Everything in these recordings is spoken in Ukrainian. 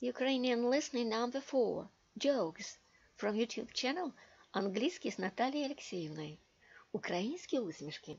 Ukrainian listening number 4. Jokes from YouTube channel Англійський з Наталією Олексіївною. Українські усмішки.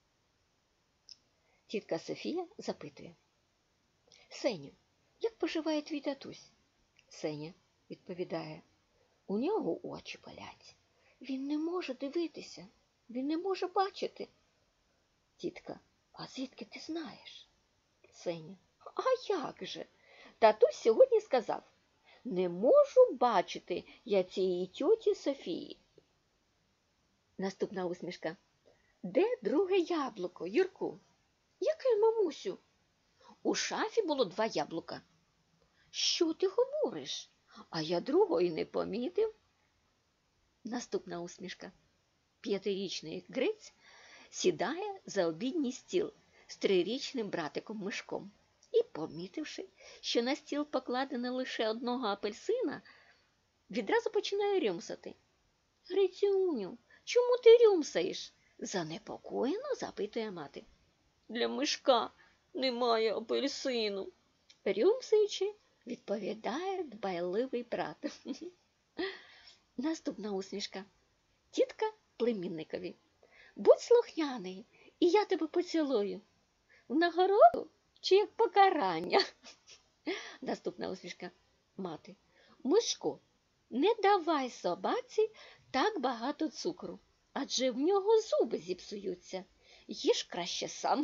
Тітка Софія запитує. Сеню, як поживає твій татусь? Сеня відповідає. У нього очі болять. Він не може дивитися. Він не може бачити. Тітка, а звідки ти знаєш? Сеня, а як же? Татусь сьогодні сказав, не можу бачити я цієї тьоті Софії. Наступна усмішка. Де друге яблуко, Юрку? Яке, мамусю? У шафі було 2 яблука. Що ти говориш? А я другого й не помітив. Наступна усмішка. 5-річний Гриць сідає за обідній стіл з 3-річним братиком Мишком. І, помітивши, що на стіл покладено лише одного апельсина, відразу починає рюмсати. Грицюню, чому ти рюмсаєш? Занепокоєно запитує мати. Для Мишка немає апельсину. Рюмсаючи, відповідає дбайливий брат. Наступна усмішка. Тітка племінникові. Будь слухняний, і я тебе поцілую. В нагороду чи як покарання? Наступна усмішка. Мати. Мишко, не давай собаці так багато цукру, адже в нього зуби зіпсуються. Їж краще сам.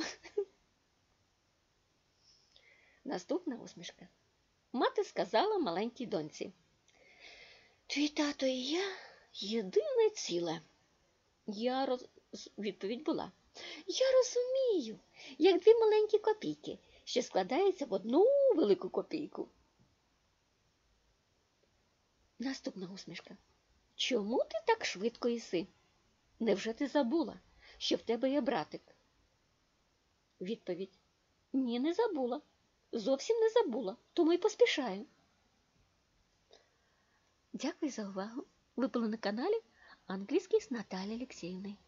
Наступна усмішка. Мати сказала маленькій доньці. Твій тато і я єдине ціле. Відповідь була. Я розумію, як 2 маленькі копійки, що складаються в одну велику копійку. Наступна усмішка. Чому ти так швидко їси? Невже ти забула, що в тебе є братик? Відповідь. Ні, не забула. Зовсім не забула, тому й поспішаю. Дякую за увагу. Ви були на каналі Англійський з Наталією Олексіївною.